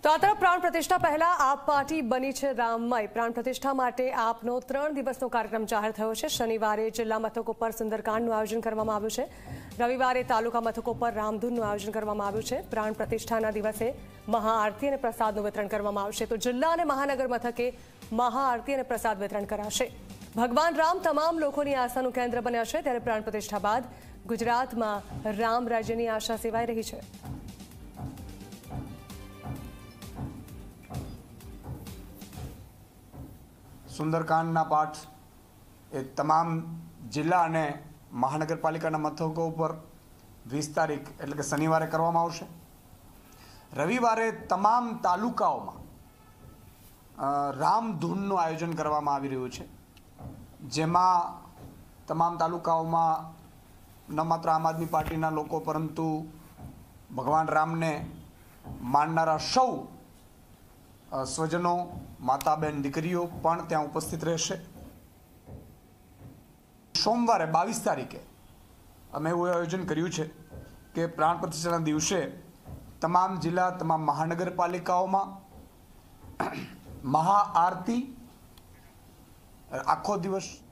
તો આ તરફ પ્રાણ પ્રતિષ્ઠા પહેલા આપ પાર્ટી બની છે રામમય। પ્રાણ પ્રતિષ્ઠા માટે આપનો 3 દિવસનો કાર્યક્રમ જાહેર થયો છે। શનિવારે જિલ્લા મથકો પર સુંદરકાંડનું આયોજન કરવામાં આવ્યું છે। રવિવારે તાલુકા મથકો પર રામધૂનનું આયોજન કરવામાં આવ્યું છે। પ્રાણ પ્રતિષ્ઠાના દિવસે મહાઆરતી અને પ્રસાદનું વિતરણ કરવામાં આવશે। તો જિલ્લા અને મહાનગર મથકે મહાઆરતી અને પ્રસાદ વિતરણ કરાશે। ભગવાન રામ તમામ લોકોની આશાનું કેન્દ્ર બન્યા છે, ત્યારે પ્રાણ પ્રતિષ્ઠા બાદ ગુજરાતમાં રામ રાજ્યની આશા સેવાઈ રહી છે। સુંદરકાંડના પાઠ એ તમામ જિલ્લા અને મહાનગરપાલિકાના મથકો ઉપર 20 તારીખ એટલે કે શનિવારે કરવામાં આવશે। રવિવારે તમામ તાલુકાઓમાં રામધૂનનું આયોજન કરવામાં આવી રહ્યું છે, જેમાં તમામ તાલુકાઓમાં ન માત્ર આમ આદમી પાર્ટીના લોકો પરંતુ ભગવાન રામને માનનારા સૌ સ્વજનો, માતા બહેન, દીકરીઓ પણ ત્યાં ઉપસ્થિત રહેશે। સોમવારે 22 તારીખે અમે એવું આયોજન કર્યું છે કે પ્રાણ પ્રતિષ્ઠાના દિવસે તમામ જિલ્લા, તમામ મહાનગરપાલિકાઓમાં મહાઆરતી આખો દિવસ